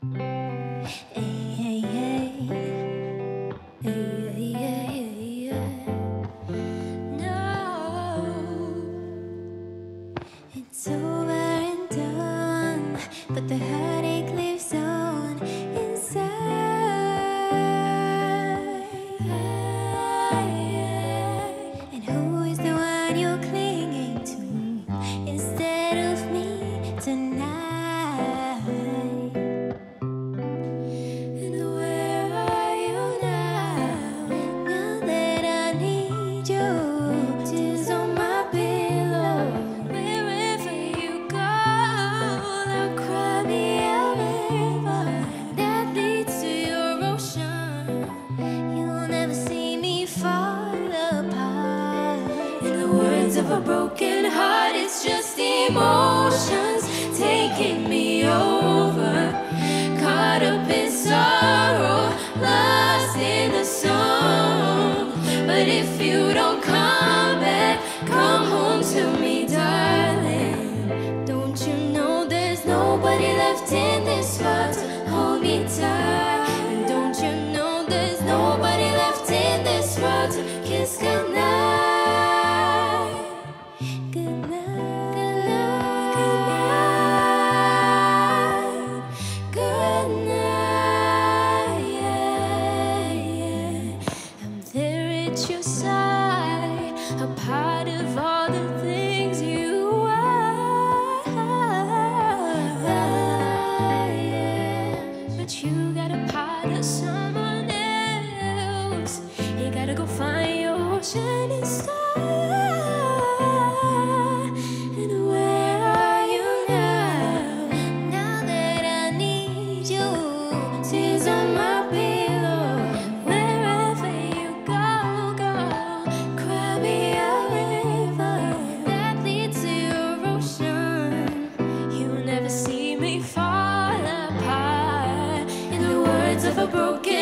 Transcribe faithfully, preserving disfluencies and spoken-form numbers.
Hey, hey, hey. Hey, hey, hey. No, it's over and done, but the heartache lives on inside. And who is the one you're clinging to instead of me tonight? Of a broken heart, it's just emotions taking me over, caught up in sorrow, lost in the song. But if you don't come back, come home to me, darling. Don't you know there's nobody left in this world to hold me tight? And don't you know there's nobody left in this world to kiss goodnight? Your side, a part of all the things you are. But you got a part of someone else. You gotta go find your shining star. And where are you now? Now that I need you, tears on my pillow. Wherever you go, cry me a river that leads to your ocean. You'll never see me fall apart. In the words of a broken